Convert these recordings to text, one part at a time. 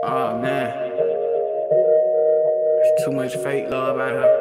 Oh man, there's too much fake love out here.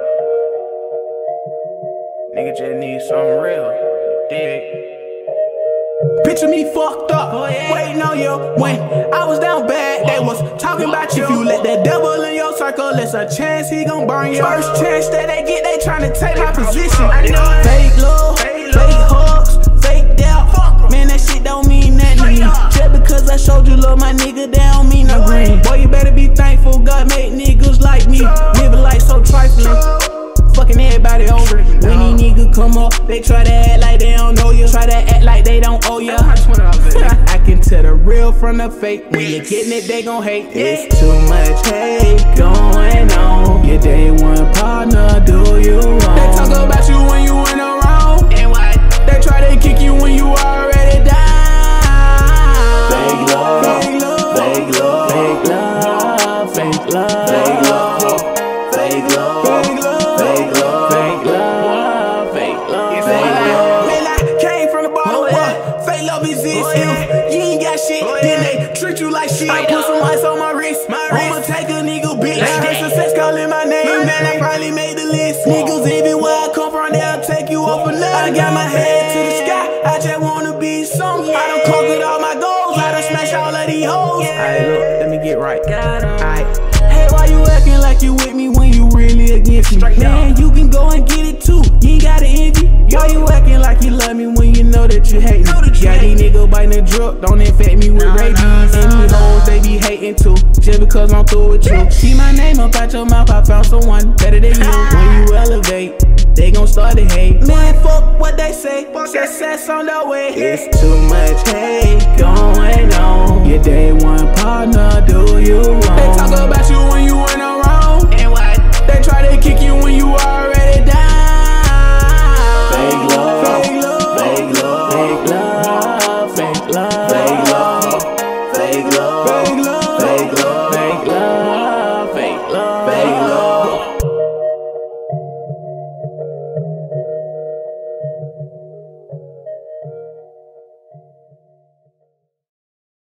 Nigga just need something real, you dig? Picture me fucked up, waiting on you. When I was down bad, they was talking about you. If you let that devil in your circle, it's a chance he gon' burn you. First chance that they get, they tryna take my position. I know it. Fake love, fake hugs, fake doubt. Man, that shit don't mean nothing to me. Just because I showed you love, my nigga, that don't mean no green. Boy, you better be thankful God made niggas like me. Living life so trifling, fucking everybody over. When these niggas come up, they try to act like they don't know you. Try to act like they don't owe you. I can tell the real from the fake. When you're getting it, they gon' hate. It's too much hate going on. Your day one partner, do you wrong? They talk about you when you went around. And what? They try to kick you when you already died. Fake love, fake love, fake love, fake love, fake love, fake love, fake love, fake love, fake love, fake love, fake love, fake love. Man, I came from the bottom. Fake love exists. You ain't got shit, then they treat you like shit. I put some ice on my wrist. I'ma take a nigga bitch. Heard success calling my name, man, I probably made the list. Niggas, even where I come from, they'll take you off a nut. I got my head to the sky, I just wanna be something. I done conquered all my goals, I done smashed all of these hoes. Alright, look, let me get right. Alright. Hey, why you acting like you with me when you really against me? Man, you can go and get it too, you ain't gotta envy. Why you acting like you love me when you know that you hate me? Got these niggas biting the drip, don't infect me with rabies. And these hoes, they be hating too, just because I'm through with you. See my name up out your mouth, I found someone better than you. When you elevate, they gon' start to hate. Man, fuck what they say, success on the way. It's too much hate going on. Your day one partner, do you wrong? They talk about you